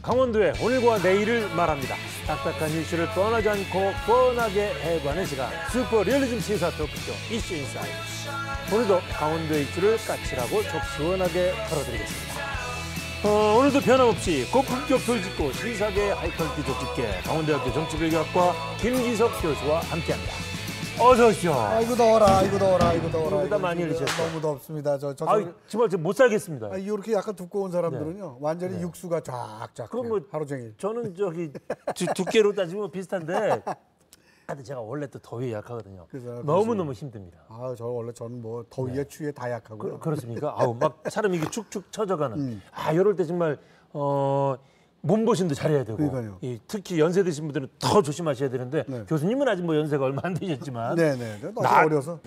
강원도의 오늘과 내일을 말합니다. 딱딱한 이슈를 뻔하지 않고 뻔하게 해가는 시간, 슈퍼 리얼리즘 시사 토크쇼 이슈 인사이드. 오늘도 강원도의 이슈를 까칠하고 속 시원하게 털어드리겠습니다. 오늘도 변함없이 고품격 돌직구 시사계 하이컨 기족집계 강원대학교 정치외교학과 김기석 교수와 함께합니다. 어서 오십시오. 아이고 더워라, 아이고 더워라, 아이고 더워라. 이거 많이 흘리셨어요. 너무 덥습니다. 정말 못 살겠습니다. 이렇게 약간 두꺼운 사람들은요, 완전히 육수가 쫙쫙. 그럼 뭐 하루 종일. 저는 저기 두께로 따지면 비슷한데, 근데 제가 원래 또 더위에 약하거든요. 너무 힘듭니다. 저는 뭐 더위에 추위에 다 약하고요. 그렇습니까? 막 사람이 이게 축축 처져가는. 이럴 때 정말 몸보신도 잘해야 되고. 그러니까요. 특히 연세 드신 분들은 더 조심하셔야 되는데, 네. 교수님은 아직 뭐 연세가 얼마 안 되셨지만. 네네. 아직 어려서.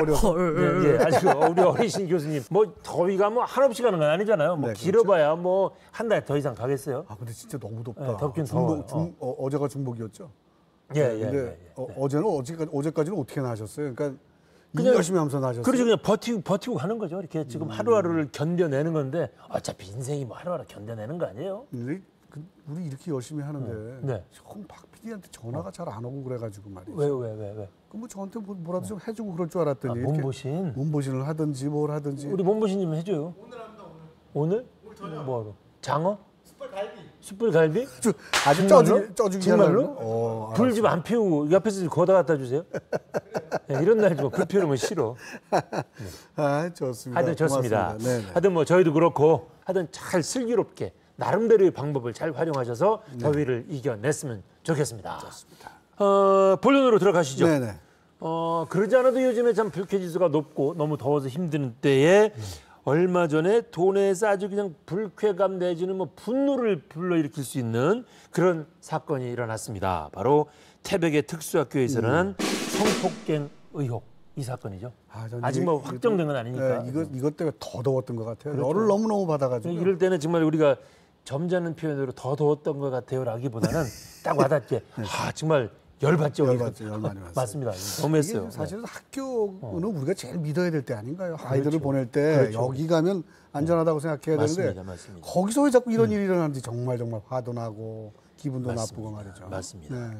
아직 우리 어리신 교수님. 뭐 더위가 뭐 한없이 가는 건 아니잖아요. 뭐 네, 길어봐야 뭐 한 달 더 이상 가겠어요. 근데 진짜 너무 덥다. 네, 덥긴 더워요. 어제가 중복이었죠. 근데 어제까지는 어떻게 나셨어요? 그러니까 그냥 열심히 하면서 나셨어요. 그래서 그냥 버티고 가는 거죠. 이렇게 지금 하루하루를 견뎌내는 건데, 어차피 인생이 뭐 하루하루 견뎌내는 거 아니에요? 우리 이렇게 열심히 하는데 네. 형 박 PD한테 전화가 잘 안 오고 그래가지고 말이죠. 왜? 그럼 뭐 저한테 뭐라도 좀 해주고 그럴 줄 알았더니 몸보신? 몸보신을 하든지 뭘 하든지. 우리 몸보신님 해줘요. 오늘 합니다. 오늘? 뭐하러? 장어? 숯불갈비? 아주 쪄주기 정말로? 불 좀 안 피우고 옆에서 거다 갖다 주세요. 이런 날 좀 불 피우면 싫어. 좋습니다. 하여튼 좋습니다. 네네. 하여튼 뭐 저희도 그렇고 하여튼 잘 슬기롭게 나름대로의 방법을 잘 활용하셔서 더위를 이겨냈으면 좋겠습니다. 좋습니다. 본론으로 들어가시죠. 네네. 그러지 않아도 요즘에 참 불쾌지수가 높고 너무 더워서 힘드는 때에 얼마 전에 도내에서 아주 그냥 불쾌감 내지는 뭐 분노를 불러일으킬 수 있는 그런 사건이 일어났습니다. 바로 태백의 특수학교에서는 성폭행 의혹, 이 사건이죠. 아직 뭐 확정된 건 아니니까. 이것 때문에 더 더웠던 것 같아요. 그렇죠. 열을 너무너무 받아가지고. 이럴 때는 정말 우리가 점잖은 표현으로 더 더웠던 것 같아요라기보다는 딱 와닿게 정말 열받죠. 열 많이 왔어요. 맞습니다. 너무했어요. 사실은 학교는 우리가 제일 믿어야 될 때 아닌가요? 그렇죠. 아이들을 보낼 때 그렇죠. 여기 가면 안전하다고 생각해야 되는데 맞습니다. 거기서 왜 자꾸 이런 일이 일어나는지 정말 화도 나고 기분도 나쁘고 말이죠. 맞습니다. 네.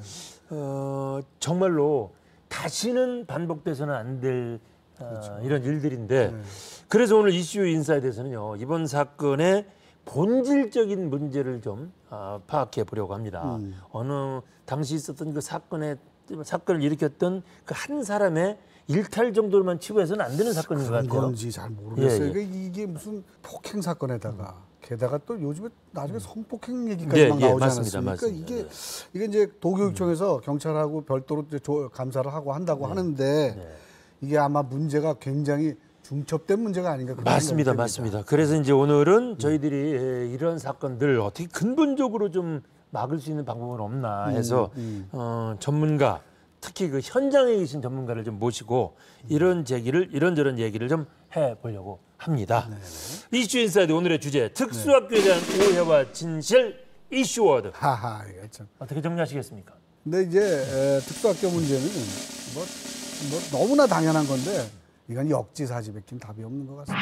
정말로 다시는 반복돼서는 안 될 이런 일들인데 네. 그래서 오늘 이슈 인사에 대해서는요. 이번 사건의 본질적인 문제를 좀 파악해 보려고 합니다. 어느 당시 있었던 그 사건을 일으켰던 그 한 사람의 일탈 정도로만 치부해서는 안 되는 사건인 것 같아요. 그런 건지 잘 모르겠어요. 예. 이게 무슨 폭행 사건에다가 게다가 또 요즘에 나중에 성폭행 얘기까지 막 나오지 않았습니까? 맞습니다. 이게 이제 도교육청에서 경찰하고 별도로 이제 감사를 하고 한다고 하는데 이게 아마 문제가 굉장히 중첩된 문제가 아닌가 그런 맞습니다. 생각이 듭니다. 맞습니다. 그래서 이제 오늘은 저희들이 이런 사건들 어떻게 근본적으로 좀 막을 수 있는 방법은 없나 해서 전문가, 특히 그 현장에 계신 전문가를 좀 모시고 이런저런 얘기를 좀 해보려고 합니다. 이슈 인사이드 오늘의 주제, 특수학교에 대한 오해와 진실 이슈워드. 이게 참. 어떻게 정리하시겠습니까? 근데 이제 특수학교 문제는 뭐 너무나 당연한 건데 이건 역지사지밖에 답이 없는 것 같습니다.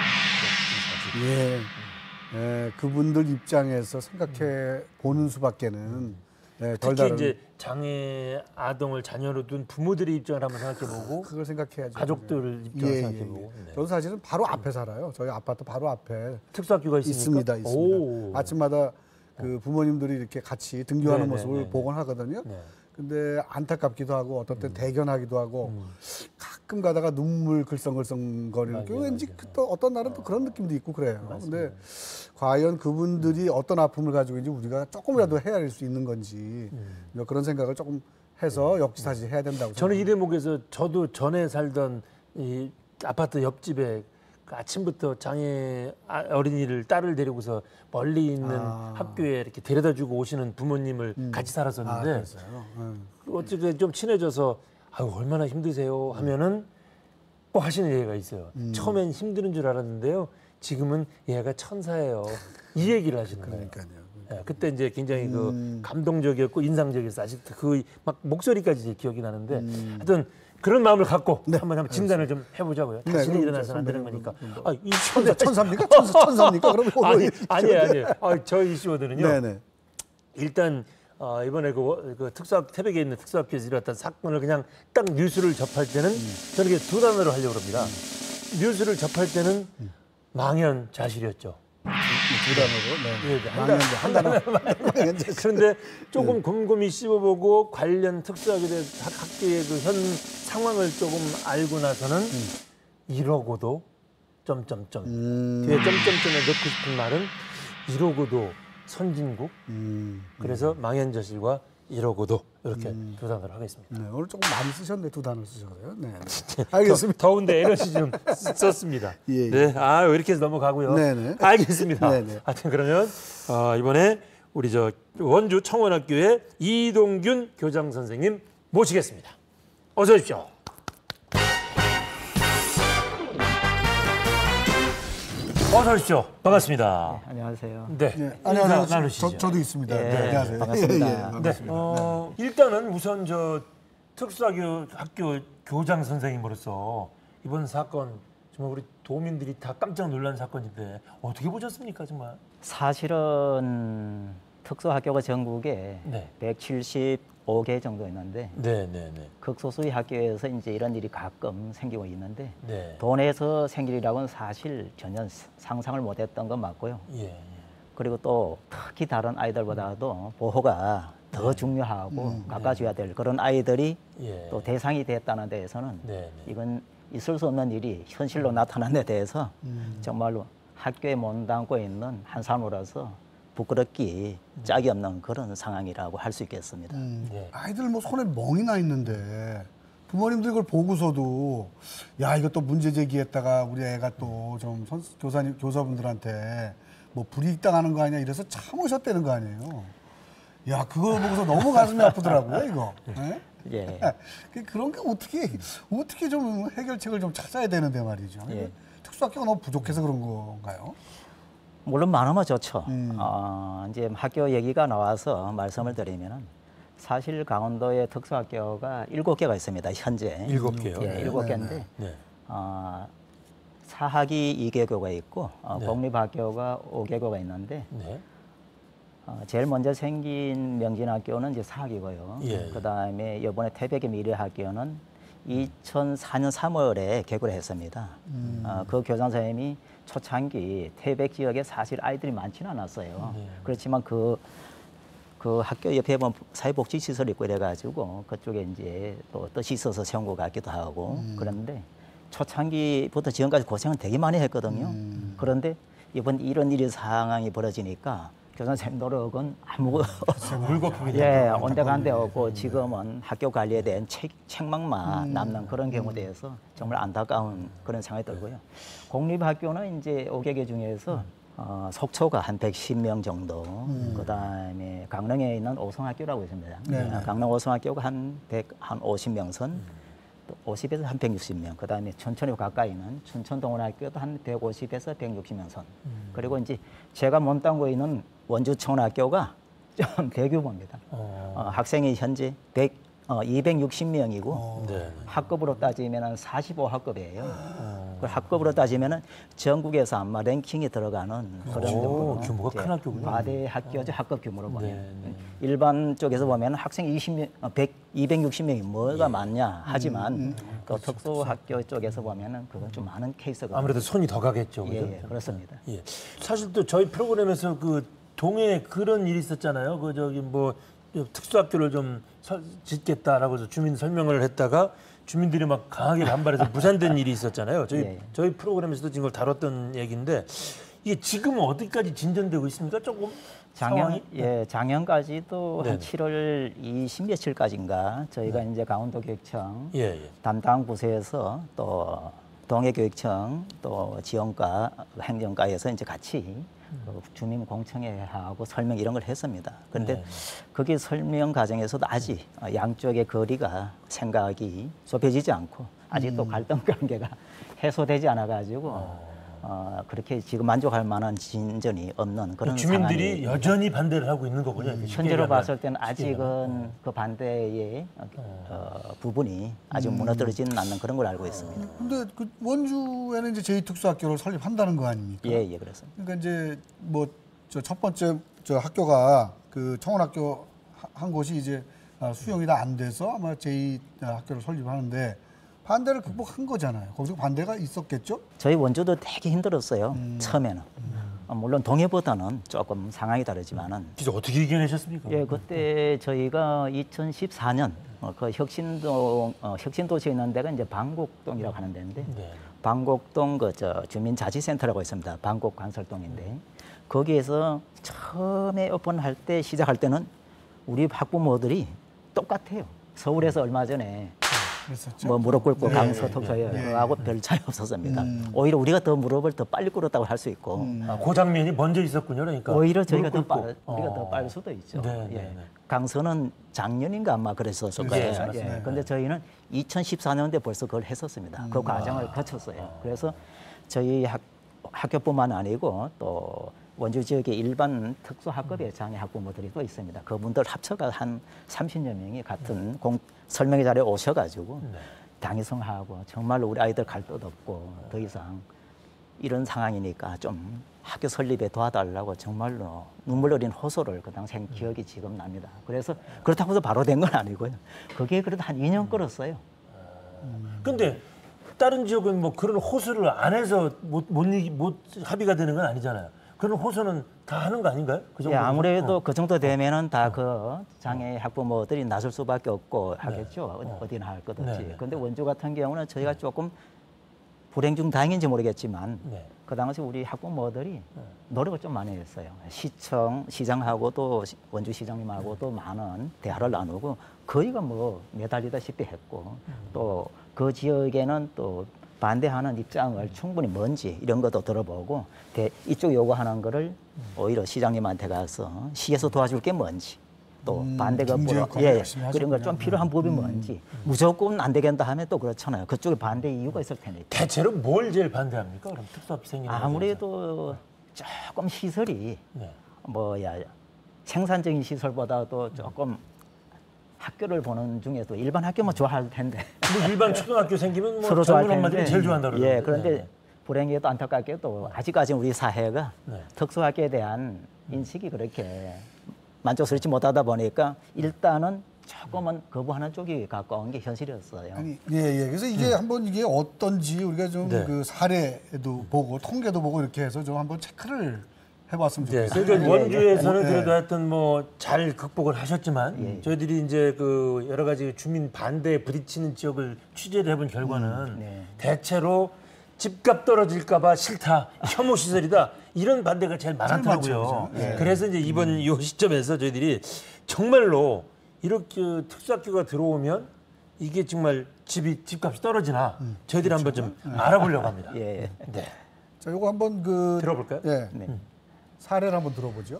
그분들 입장에서 생각해 보는 수밖에는 덜 특히 다른. 이제 장애 아동을 자녀로 둔 부모들의 입장을 한번 생각해보고 그걸 생각해야죠. 가족들 입장을 생각해보고. 저는 사실은 바로 앞에 살아요. 저희 아파트 바로 앞에 특수학교가 있습니까? 있습니다. 아침마다 그 부모님들이 이렇게 같이 등교하는 모습을 보곤 하거든요. 근데 안타깝기도 하고 어떤 때 대견하기도 하고 가끔 가다가 눈물 글썽글썽거리는 게 왠지 또 어떤 날은 또 그런 느낌도 있고 그래요. 근데 과연 그분들이 어떤 아픔을 가지고 있는지 우리가 조금이라도 헤아릴 수 있는 건지 그런 생각을 조금 해서 역지사지 해야 된다고 저는 이 생각합니다. 대목에서 저도 전에 살던 이 아파트 옆집에 그 아침부터 장애 어린이를 딸을 데리고서 멀리 있는 학교에 이렇게 데려다주고 오시는 부모님을 같이 살았었는데 어쨌든 좀 친해져서 얼마나 힘드세요 하면은 꼭 하시는 얘기가 있어요. 처음엔 힘드는 줄 알았는데요. 지금은 얘가 천사예요. 이 얘기를 하시는 거예요. 그러니까요. 그때 이제 굉장히 그 감동적이었고 인상적이었어요. 아직도 그 막 목소리까지 기억이 나는데 하여튼 그런 마음을 갖고 한번 진단을 좀 해보자고요. 다시는 일어나서는 안 되는 거니까. 천사입니까? 천사입니까? 그러면 아니에요. 저 이슈워드는요. 일단 이번에 그 태백에 있는 특수학교에서 일어났던 사건을 그냥 딱 뉴스를 접할 때는 저는 이게 두 단어로 하려고 합니다. 뉴스를 접할 때는 망연자실이었죠. 두 단어로. 네, 한 단어. 그런데 조금 곰곰이 씹어보고 관련 특수학교에 학교의 그 현 상황을 조금 알고 나서는 이러고도 점점점 뒤에 점점점에 넣고 싶은 말은 이러고도 선진국 그래서 망연자실과 이러고도 이렇게 두 단어를 하겠습니다. 네, 오늘 조금 많이 쓰셨네. 두 단어 쓰셨어요. 네. 네. 알겠습니다. 더운데 에너지 좀 썼습니다. 예. 네, 이렇게 해서 넘어가고요. 네네. 알겠습니다. 네네. 하여튼 그러면 이번에 우리 저 원주 청원학교의 이동균 교장 선생님 모시겠습니다. 어서 오십시오. 어서 오십시오. 반갑습니다. 네, 안녕하세요. 네, 네. 인사 나누시죠. 저도 있습니다. 예, 네, 안녕하세요. 반갑습니다. 예, 반갑습니다. 일단은 우선 저 학교 교장 선생님으로서 이번 사건 정말 우리 도민들이 다 깜짝 놀란 사건인데 어떻게 보셨습니까, 정말? 사실은 특수학교가 전국에 네. 175개 정도 있는데 네. 극소수의 학교에서 이제 이런 일이 가끔 생기고 있는데 네. 돈에서 생길 일이라고는 사실 전혀 상상을 못했던 건 맞고요. 예. 그리고 또 특히 다른 아이들보다도 보호가 더 중요하고 깎아줘야 될 그런 아이들이 예. 또 대상이 됐다는 데에서는 네. 이건 있을 수 없는 일이 현실로 나타난 데 대해서 정말로 학교에 몸담고 있는 한 사람으로서 부끄럽기 짝이 없는 그런 상황이라고 할 수 있겠습니다. 네. 아이들 뭐 손에 멍이 나 있는데 부모님들 이걸 보고서도 야 이거 또 문제 제기했다가 우리 애가 또 좀 교사분들한테 뭐 불이익 당하는 거 아니야 이래서 참으셨다는 거 아니에요. 야 그걸 보고서 너무 가슴이 아프더라고요 이거. 네? 예. 그런 게 어떻게 좀 해결책을 좀 찾아야 되는데 말이죠. 예. 특수학교가 너무 부족해서 그런 건가요? 물론 많으면 좋죠. 이제 학교 얘기가 나와서 말씀을 드리면은 사실 강원도에 특수학교가 7개가 있습니다. 현재 7개요. 예, 7개인데 네. 사학이 2개교가 있고 공립학교가 5개교가 있는데 네. 제일 먼저 생긴 명진학교는 이제 사학이고요. 예. 그다음에 이번에 태백의 미래학교는 2004년 3월에 개교를 했습니다. 그 교장 선생님이 초창기 태백 지역에 사실 아이들이 많지는 않았어요. 그렇지만 그 학교 옆에 보면 사회복지 시설이 있고 이래가지고 그쪽에 이제 또 뜻이 있어서 세운 것 같기도 하고 그런데 초창기부터 지금까지 고생은 되게 많이 했거든요. 그런데 이번 이런 일이 상황이 벌어지니까 교장 선생님 노력은 물거품이 예, 온데간데 없고 지금은 학교 관리에 대한 책망만 남는 그런 경우에 대해서 정말 안타까운 그런 생각이 들고요. 공립학교는 이제 5개개 중에서 속초가 한 110명 정도, 그다음에 강릉에 있는 오성학교라고 있습니다. 네. 강릉 오성학교가 한 50명 선, 또 50에서 한 160명. 그다음에 춘천에 가까이 있는 춘천동원학교도 한 150에서 160명 선. 그리고 이제 제가 몸담고 있는 원주청원학교가 좀 대규모입니다. 학생이 현재 260명이고 네. 학급으로 따지면 45학급이에요. 그 학급으로 따지면 전국에서 아마 랭킹에 들어가는 그런 정도. 규모가 큰 학교군요. 과대 학교죠. 학급 규모로 보면. 네. 일반 쪽에서 보면 학생 260명이 뭐가 많냐 하지만 또 특수학교 쪽에서 보면은 그건 좀 많은 케이스가 아무래도 손이 더 가겠죠. 그죠? 예, 그렇습니다. 예. 사실 또 저희 프로그램에서 그 동해에 그런 일이 있었잖아요. 그 저기 뭐 특수학교를 좀 짓겠다라고 해서 주민 설명을 했다가 주민들이 막 강하게 반발해서 무산된 일이 있었잖아요. 저희 프로그램에서도 지금 걸 다뤘던 얘기인데 이게 지금은 어디까지 진전되고 있습니까? 조금 상황이? 작년까지도 네네. 한 7월 20며칠까지인가 저희가 이제 강원도교육청 담당 부서에서 또 동해교육청 또 지원과 행정과에서 이제 같이 그 주민 공청회하고 설명 이런 걸 했습니다. 그런데 거기 설명 과정에서도 아직 양쪽의 거리가 생각이 좁혀지지 않고 아직도 갈등 관계가 해소되지 않아 가지고 그렇게 지금 만족할 만한 진전이 없는 그런 주민들이 상황이 여전히 반대를 하고 있는 거군요. 현재로 봤을 때는 아직은 그 반대의 부분이 아직 무너뜨리지는 않는 그런 걸 알고 있습니다. 근데 그 원주에는 이제 제2특수학교를 설립한다는 거 아닙니까? 예, 그렇습니다. 그러니까 이제 뭐 저 첫 번째 저 학교가 그 청원학교 한 곳이 이제 수용이 다 안 돼서 아마 제2 학교를 설립하는데 반대를 극복한 거잖아요. 거기서 반대가 있었겠죠? 저희 원주도 되게 힘들었어요. 처음에는. 물론 동해보다는 조금 상황이 다르지만은. 진짜 어떻게 이겨내셨습니까? 예, 그때 저희가 2014년 그 혁신도시에 있는 데가 이제 방곡동이라고 하는 데인데 네. 방곡동 주민자치센터라고 있습니다. 방곡관설동인데 거기에서 처음에 오픈할 때 시작할 때는 우리 학부모들이 똑같아요. 서울에서 얼마 전에 그랬었죠. 뭐 무릎 꿇고 네, 강서 특사하고 별 차이 없었습니다. 오히려 우리가 더 무릎을 더 빨리 꿇었다고 할 수 있고 그 장면이 먼저 있었군요. 그러니까 오히려 저희가 더 무릎 꿇고. 우리가 더 빠를 수도 있죠. 네, 예. 네, 네. 강서는 작년인가 아마 그랬었을 네, 거예요. 맞습니다. 예. 근데 저희는 2014년도에 벌써 그걸 했었습니다. 그 과정을 거쳤어요. 그래서 저희 학교뿐만 아니고 또 원주 지역의 일반 특수학급의 장애 학부모들이 또 있습니다. 그분들 합쳐가 한 30여 명이 같은 설명회 자리에 오셔가지고 당위성하고 정말로 우리 아이들 갈 데도 없고 더 이상 이런 상황이니까 좀 학교 설립에 도와달라고 정말로 눈물 어린 호소를 그 당시 기억이 지금 납니다. 그래서 그렇다고 해서 바로 된 건 아니고요. 그게 그래도 한 2년 끌었어요. 근데 다른 지역은 뭐 그런 호소를 안 해서 못 합의가 되는 건 아니잖아요. 그런 호소는 다 하는 거 아닌가요? 그 정도 예, 아무래도 그 정도 되면은 다 그 장애 학부모들이 나설 수밖에 없고 하겠죠. 어디나 할 것 없이. 네. 근데 원주 같은 경우는 저희가 조금 불행 중 다행인지 모르겠지만 네. 그 당시 우리 학부모들이 노력을 좀 많이 했어요. 시장하고도 원주 시장님하고도 많은 대화를 나누고 거의가 뭐 매달리다시피 했고 또 그 지역에는 또 반대하는 입장을 충분히 뭔지 이런 것도 들어보고 이쪽 요구하는 거를 오히려 시장님한테 가서 시에서 도와줄 게 뭔지 또 반대가 뭐라 그런 걸 좀 필요한 법이 뭔지 무조건 안 되겠다 하면 또 그렇잖아요. 그쪽에 반대 이유가 있을 테니까. 대체로 뭘 제일 반대합니까? 그럼 특수학교 생기는 아무래도 조금 시설이 생산적인 시설보다도 조금 학교를 보는 중에도 일반 학교면 좋아할 텐데. 근데 일반 초등학교 생기면 뭐 서로 좋아할 젊은 엄마들이 텐데. 제일 좋아한다 그러는데. 예, 그런데 불행히도 안타깝게도 아직까지는 우리 사회가 특수학교에 대한 인식이 그렇게 만족스럽지 못하다 보니까 일단은 조금은 거부하는 쪽이 가까운 게 현실이었어요. 아니, 예. 그래서 이게 한번 이게 어떤지 우리가 좀 그 사례도 보고 통계도 보고 이렇게 해서 좀 한번 체크를 해봤으면 좋겠어요. 그러니까 원주에서는 그래도 하여튼 뭐 잘 극복을 하셨지만 저희들이 이제 그 여러 가지 주민 반대에 부딪히는 지역을 취재를 해본 결과는 대체로 집값 떨어질까봐 싫다, 혐오 시설이다 이런 반대가 제일 많았더라고요. 그래서 이제 이번 이 시점에서 저희들이 정말로 이렇게 특수학교가 들어오면 이게 정말 집값이 떨어지나 저희들이 한번 좀 알아보려고 합니다. 예. 네. 자, 요거 한번 들어볼까요? 예. 사례를 한번 들어보죠.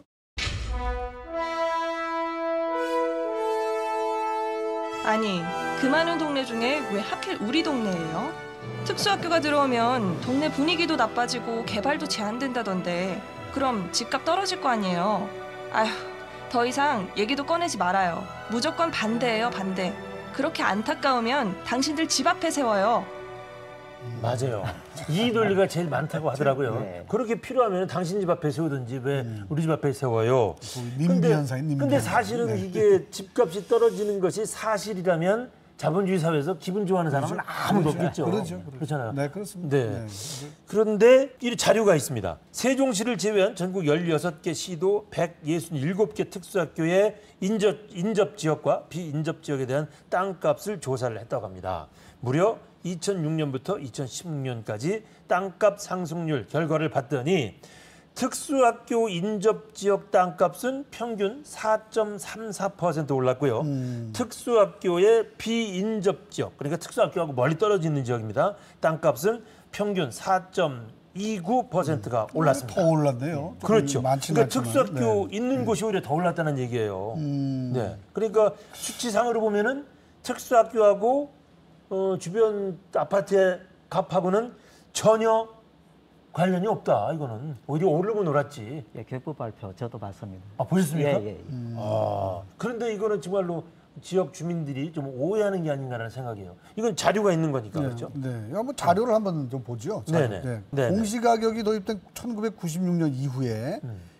아니, 그 많은 동네 중에 왜 하필 우리 동네예요? 특수학교가 들어오면 동네 분위기도 나빠지고 개발도 제한된다던데 그럼 집값 떨어질 거 아니에요? 아휴, 더 이상 얘기도 꺼내지 말아요. 무조건 반대예요, 반대. 그렇게 안타까우면 당신들 집 앞에 세워요. 맞아요. 이 논리가 제일 많다고 하더라고요. 네. 그렇게 필요하면 당신 집 앞에 세우든지 왜 우리 집 앞에 세워요. 님비 현상이 님비 근데 현상. 사실은 이게 집값이 떨어지는 것이 사실이라면 자본주의 사회에서 기분 좋아하는 사람은 아무도 없겠죠. 그렇죠. 그렇잖아요. 네, 그렇습니다. 네. 그런데 이 자료가 있습니다. 세종시를 제외한 전국 16개 시도 167개 특수학교의 인접 지역과 비인접 지역에 대한 땅값을 조사를 했다고 합니다. 무려 2006년부터 2016년까지 땅값 상승률 결과를 봤더니 특수학교 인접 지역 땅값은 평균 4.34% 올랐고요. 특수학교의 비인접 지역, 그러니까 특수학교하고 멀리 떨어져 있는 지역입니다. 땅값은 평균 4.29%가 올랐습니다. 더 올랐네요. 그렇죠. 많지는 그러니까 않지만. 특수학교 있는 곳이 오히려 더 올랐다는 얘기예요. 네. 그러니까 수치상으로 보면은 특수학교하고 주변 아파트의 값하고는 전혀 관련이 없다. 이거는 오히려 오르고 놀았지. 예, 교육부 발표 저도 봤습니다. 아, 보셨습니까? 예. 그런데 이거는 정말로 지역 주민들이 좀 오해하는 게 아닌가라는 생각이에요. 이건 자료가 있는 거니까 그렇죠? 네. 한번 자료를 한번 좀 보죠. 네네. 네. 네네. 공시가격이 도입된 1996년 이후에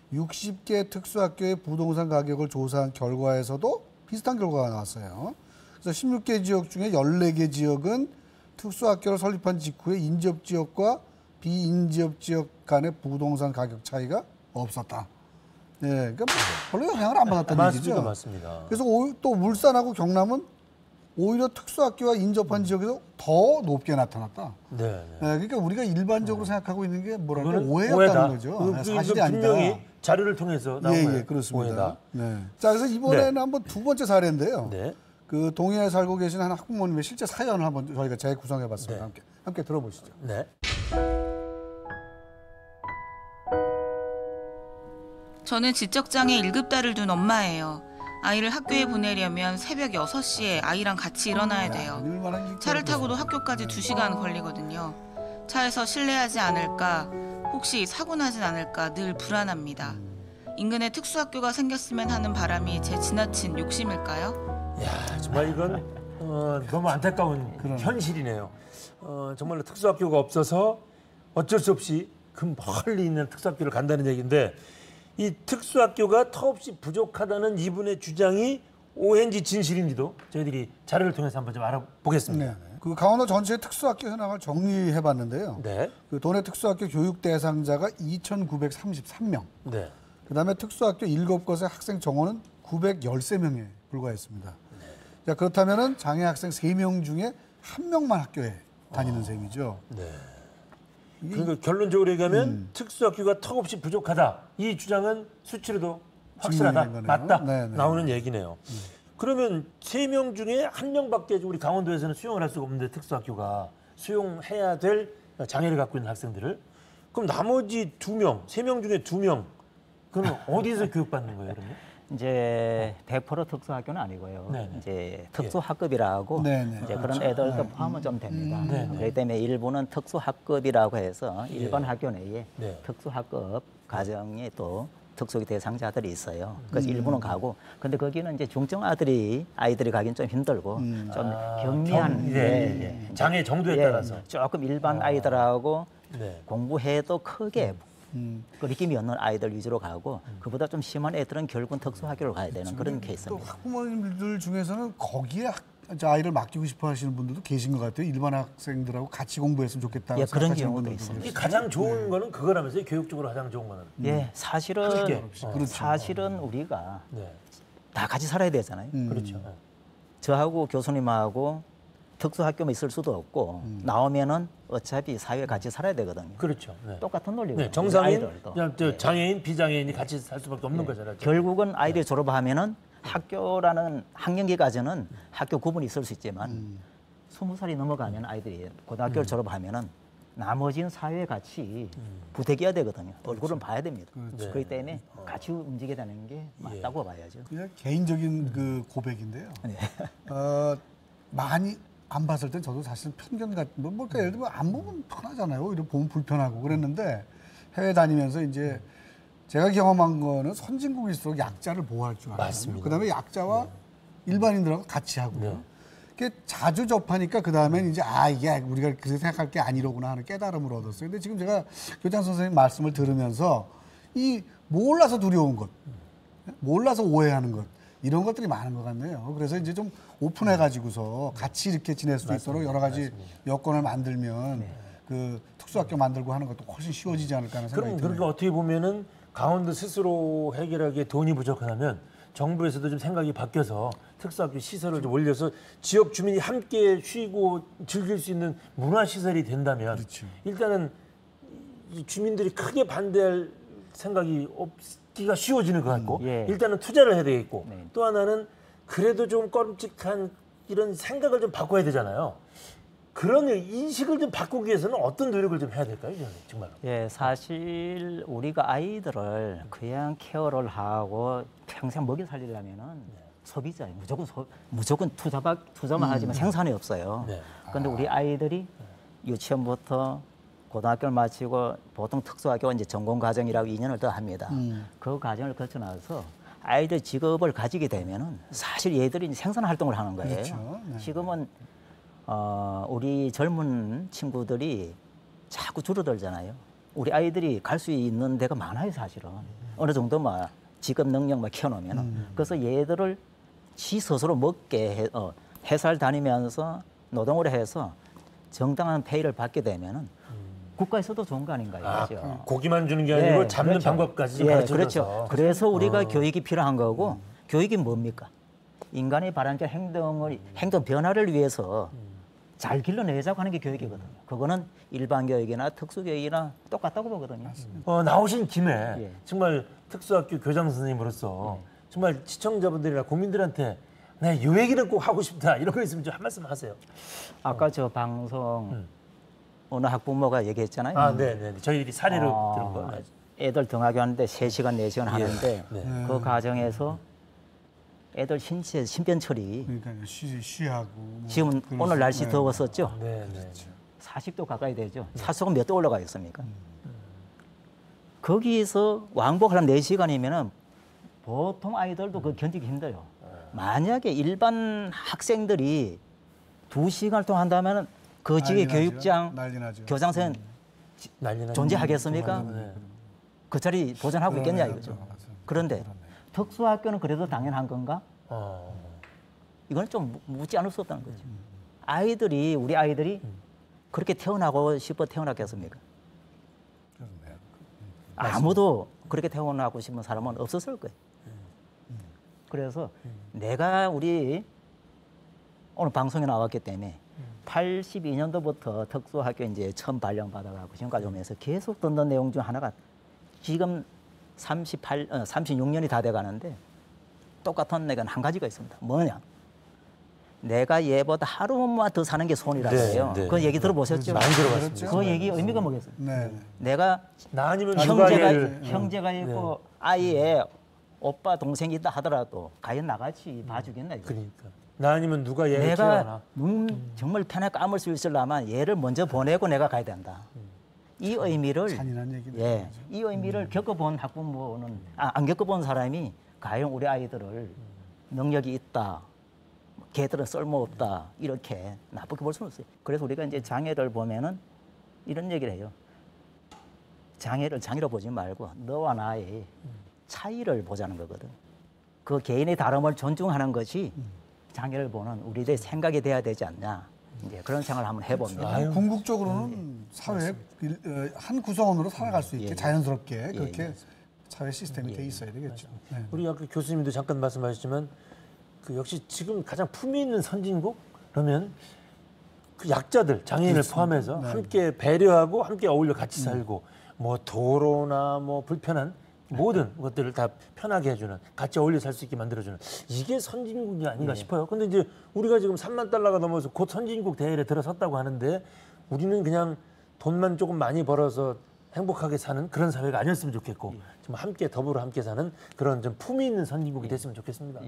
60개 특수학교의 부동산 가격을 조사한 결과에서도 비슷한 결과가 나왔어요. 그래서 16개 지역 중에 14개 지역은 특수학교를 설립한 직후에 인접 지역과 비인접 지역 간의 부동산 가격 차이가 없었다. 네, 그러니까 별로 영향을 안 받았다는 얘기죠. 맞습니다. 그래서 또 울산하고 경남은 오히려 특수학교와 인접한 지역에서 더 높게 나타났다. 네. 네, 그러니까 우리가 일반적으로 생각하고 있는 게 뭐랄까 그거는 오해였다는 거죠. 사실이 아니다. 분명히 자료를 통해서 나온 거예요. 예, 그렇습니다. 오해다. 네. 자, 그래서 이번에는 네. 한번 두 번째 사례인데요. 네. 그 동해에 살고 계신 한 학부모님의 실제 사연을 한번 저희가 재구성해봤습니다. 네. 함께 들어보시죠. 네. 저는 지적장애 1급 딸을 둔 엄마예요. 아이를 학교에 보내려면 새벽 6시에 아이랑 같이 일어나야 돼요. 차를 타고도 학교까지 2시간 걸리거든요. 차에서 실례하지 않을까, 혹시 사고 나진 않을까 늘 불안합니다. 인근에 특수학교가 생겼으면 하는 바람이 제 지나친 욕심일까요? 야, 정말 이건 너무 안타까운 현실이네요. 정말로 특수학교가 없어서 어쩔 수 없이 그 멀리 있는 특수학교를 간다는 얘기인데, 이 특수학교가 턱없이 부족하다는 이분의 주장이 오해인지 진실인지도 저희들이 자료를 통해서 한번 좀 알아보겠습니다. 네. 그 강원도 전체의 특수학교 현황을 정리해봤는데요. 네. 그 도내 특수학교 교육 대상자가 2,933명. 네. 그다음에 특수학교 7곳의 학생 정원은 913명에 불과했습니다. 자, 그렇다면은 장애 학생 3명 중에 1명만 학교에 다니는 셈이죠. 네. 그러니까 결론적으로 얘기하면 특수학교가 턱없이 부족하다. 이 주장은 수치로도 확실하다. 증명된 거네요. 맞다. 네네. 나오는 얘기네요. 그러면 3명 중에 1명밖에 우리 강원도에서는 수용을 할 수가 없는데, 특수학교가 수용해야 될 장애를 갖고 있는 학생들을. 그럼 나머지 2명, 3명 중에 2명, 그럼 어디서 교육받는 거예요, 그러면? 이제 100% 특수학교는 아니고요. 네네. 이제 특수학급이라고 네네. 이제 그런 애들도 포함은 좀 됩니다. 네네. 그렇기 때문에 일부는 특수학급이라고 해서 일반 학교 내에 네. 특수학급 가정에 또 특수 대상자들이 있어요. 그래서 일부는 가고, 근데 거기는 이제 중증 아이들이 가긴 좀 힘들고 좀 경미한 장애 정도에 따라서 조금 일반 아이들하고 네. 공부해도 크게 그 느낌이 없는 아이들 위주로 가고, 그보다 좀 심한 애들은 결국은 특수학교로 가야 되는 그런 또 케이스입니다. 학부모님들 중에서는 거기에 아이를 맡기고 싶어 하시는 분들도 계신 것 같아요. 일반 학생들하고 같이 공부했으면 좋겠다. 예, 그런 경우도 있습니다. 이 가장 좋은 거는 그거라면서요? 교육적으로 가장 좋은 거는. 예, 사실은 그렇죠. 사실은 우리가 네. 다 같이 살아야 되잖아요. 그렇죠. 저하고 교수님하고 특수학교만 있을 수도 없고 나오면은 어차피 사회에 같이 살아야 되거든요. 그렇죠. 네. 똑같은 논리고. 네, 정상인, 아이들도. 그냥 저 장애인, 비장애인이 같이 살 수밖에 없는 거잖아요. 결국은 아이들이 졸업하면은 학교라는 학년기까지는 학교 구분이 있을 수 있지만 20살이 넘어가면 아이들이 고등학교를 졸업하면은 나머지는 사회에 같이 부대껴야 되거든요. 얼굴은 봐야 됩니다. 그렇죠. 그렇기 때문에 같이 움직여야 되는 게 맞다고 봐야죠. 그냥 개인적인 그 고백인데요. 네. 많이 안 봤을 땐 저도 사실 편견 같은 거, 그러니까 예를 들면 안 보면 편하잖아요. 이렇게 보면 불편하고 그랬는데 해외 다니면서 이제 제가 경험한 거는 선진국일수록 약자를 보호할 줄 알아요. 맞습니다. 그다음에 약자와 일반인들하고 같이 하고요. 그게 자주 접하니까 그다음엔 이제 이게 우리가 그렇게 생각할 게 아니로구나 하는 깨달음을 얻었어요. 근데 지금 제가 교장 선생님 말씀을 들으면서 이 몰라서 두려운 것, 몰라서 오해하는 것, 이런 것들이 많은 것 같네요. 그래서 이제 좀 오픈해가지고서 같이 이렇게 지낼 수 있도록 여러 가지 여건을 만들면 그 특수학교 만들고 하는 것도 훨씬 쉬워지지 않을까 하는 생각이 그럼 드네요. 그러니까 어떻게 보면은 강원도 스스로 해결하기에 돈이 부족하다면 정부에서도 좀 생각이 바뀌어서 특수학교 시설을 좀 올려서 지역 주민이 함께 쉬고 즐길 수 있는 문화 시설이 된다면 그렇죠. 일단은 이 주민들이 크게 반대할 생각이 없기가 쉬워지는 것 같고 예. 일단은 투자를 해야 되겠고 네. 또 하나는 그래도 좀 꺼림칙한 이런 생각을 좀 바꿔야 되잖아요. 그런 인식을 좀 바꾸기 위해서는 어떤 노력을 좀 해야 될까요, 정말로? 예, 사실 우리가 아이들을 그냥 케어를 하고 평생 먹여 살리려면은 소비자예요. 무조건 투자만 하지만 생산이 없어요. 네. 그런데 우리 아이들이 유치원부터 고등학교를 마치고 보통 특수학교 이제 전공 과정이라고 2년을 더 합니다. 그 과정을 거쳐 나서 아이들 직업을 가지게 되면은 사실 얘들이 이제 생산 활동을 하는 거예요. 그렇죠. 네. 지금은 우리 젊은 친구들이 자꾸 줄어들잖아요. 우리 아이들이 갈 수 있는 데가 많아요, 사실은. 어느 정도 막 직업 능력만 키워놓으면. 그래서 얘들을 지 스스로 먹게 회사를 다니면서 노동을 해서 정당한 페이를 받게 되면은 국가에서도 좋은 거 아닌가 이거죠. 고기만 주는 게 아니고 잡는 그렇죠. 방법까지 가르쳐줘서. 그렇죠. 그래서 우리가 교육이 필요한 거고 교육이 뭡니까? 인간의 바람직한 행동 변화를 위해서 잘 길러내자고 하는 게 교육이거든요. 그거는 일반 교육이나 특수 교육이나 똑같다고 보거든요. 나오신 김에 예. 정말 특수학교 교장 선생님으로서 정말 시청자분들이나 국민들한테 네, 요 얘기는 꼭 하고 싶다 이런 거 있으면 좀 한 말씀 하세요. 아까 저 방송 어느 학부모가 얘기했잖아요. 네. 저희들이 사례로 들은 거. 네. 애들 등하교 하는데 3시간, 4시간 하는데 네. 그 과정에서 애들 신체 신변 처리 그러니까 쉬하고 뭐 지금 오늘 날씨 더웠었죠? 네. 40도 가까이 되죠. 사수가 몇 도 올라가 있습니까? 거기에서 왕복하려면 4시간이면은 보통 아이들도 그거 견디기 힘들어요. 만약에 일반 학생들이 2시간을 동안 한다면 그 지역의 교육장, 교장 선생님 난리 나죠. 존재하겠습니까? 네. 그 자리 보존하고 있겠냐 이거죠. 맞아요. 그런데 특수학교는 그래도 당연한 건가? 이건 좀 묻지 않을 수 없다는 거죠. 우리 아이들이 그렇게 태어나고 싶어 태어났겠습니까? 아무도 그렇게 태어나고 싶은 사람은 없었을 거예요. 그래서 내가 우리 오늘 방송에 나왔기 때문에 82년도부터 특수학교 이제 처음 발령받아가고 지금까지 오면서 계속 듣는 내용 중 하나가 지금 36년이 다 돼가는데 똑같은 내가 한 가지가 있습니다. 뭐냐? 내가 얘보다 하루만 더 사는 게 소원이라고 해요. 그 얘기 들어보셨죠? 많이 들어봤습니다. 그 얘기 의미가 뭐겠어요? 네. 내가 나 아니면 형제가 있고 아이의 오빠 동생이 있다 하더라도 과연 나같이 봐주겠나 이거. 그러니까 나 아니면 누가 얘를 내가 키워나. 눈 정말 편하게 감을 수 있으려면 얘를 먼저 보내고 내가 가야 된다. 이 의미를 잔인한 얘기네. 이 의미를 겪어본 학부모는 안 겪어본 사람이 과연 우리 아이들을 능력이 있다, 걔들은 쓸모없다 이렇게 나쁘게 볼 수는 없어요. 그래서 우리가 이제 장애를 보면은 이런 얘기를 해요. 장애를 장애로 보지 말고 너와 나의 차이를 보자는 거거든. 그 개인의 다름을 존중하는 것이 장애를 보는 우리들의 생각이 돼야 되지 않냐. 이제 그런 생각을 한번 해봅니다. 궁극적으로는 사회의 한 구성원으로 살아갈 수 있게 자연스럽게 그렇게 사회 시스템이 돼 있어야 되겠죠. 네. 우리 아까 교수님도 잠깐 말씀하셨지만 그 역시 지금 가장 품위 있는 선진국 그러면 그 약자들 장애인을 포함해서 함께 배려하고 함께 어울려 같이 살고 뭐 도로나 뭐 불편한 모든 것들을 다 편하게 해주는 같이 어울려 살 수 있게 만들어주는 이게 선진국이 아닌가 싶어요. 근데 이제 우리가 지금 3만 달러가 넘어서 곧 선진국 대열에 들어섰다고 하는데 우리는 그냥 돈만 조금 많이 벌어서 행복하게 사는 그런 사회가 아니었으면 좋겠고 좀 함께 더불어 함께 사는 그런 좀 품위 있는 선진국이 됐으면 좋겠습니다.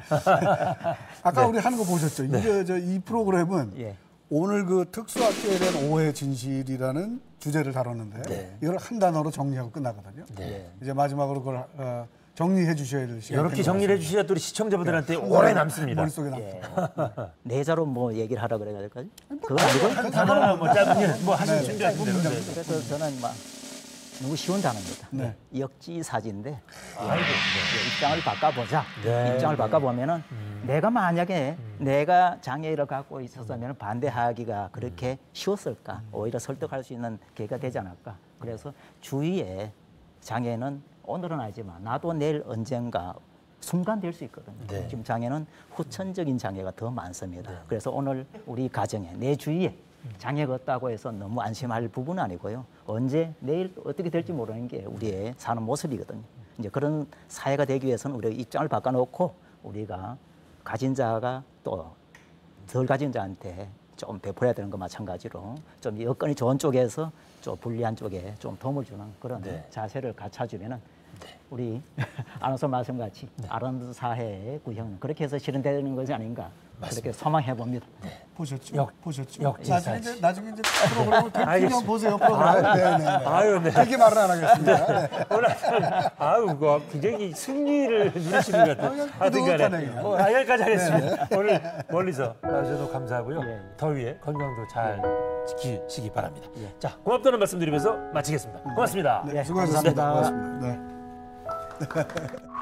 아까 우리 하는 거 보셨죠? 이게 이 프로그램은 오늘 그 특수학교에 대한 오해 진실이라는 주제를 다뤘는데 이걸 한 단어로 정리하고 끝나거든요. 이제 마지막으로 그걸 정리해 주셔야 될 시간. 이렇게 정리를 해 주셔야 또 우리 시청자분들한테 오래 남습니다. 머릿속에 남죠. 네 자로 뭐 얘기를 하라 그래야 될까요? 그거 아니고 한 단어나 뭐 짧은 뭐 하실 준비하신 대로. 그래서 저는 막 너무 쉬운 단어입니다. 역지사지인데 입장을 바꿔보자. 입장을 바꿔보면은 내가 만약에 내가 장애를 갖고 있었다면 반대하기가 그렇게 쉬웠을까? 오히려 설득할 수 있는 계기가 되지 않을까? 그래서 주위에 장애는 오늘은 아니지만 나도 내일 언젠가 순간 될 수 있거든요. 지금 장애는 후천적인 장애가 더 많습니다. 그래서 오늘 우리 가정에 내 주위에 장애가 없다고 해서 너무 안심할 부분은 아니고요. 언제 내일 어떻게 될지 모르는 게 우리의 사는 모습이거든요. 이제 그런 사회가 되기 위해서는 우리가 입장을 바꿔놓고 우리가 가진 자가 또 덜 가진 자한테 좀 베풀어야 되는 거 마찬가지로 좀 여건이 좋은 쪽에서 좀 불리한 쪽에 좀 도움을 주는 그런 자세를 갖춰주면은 우리 아나운서 말씀같이 아름다운 사회의 구형 그렇게 해서 실현되는 것이 아닌가 그렇게 소망해 봅니다. 보셨죠? 보셨죠? 역지사지. 나중에 이제 프로그램을 대표님 보세요. 프로그램. 아유, 네. 그렇게 말은 안 하겠습니다. 오늘 아유, 그 굉장히 승리를 누리시는 것 같아요. 하여튼간에 여기까지 하겠습니다. 오늘 멀리서 나와주셔서 감사하고요. 더위에 건강도 잘 지키시기 바랍니다. 예. 자, 고맙다는 말씀드리면서 마치겠습니다. 고맙습니다. 네, 수고하셨습니다. 감사합니다. 고맙습니다. 네.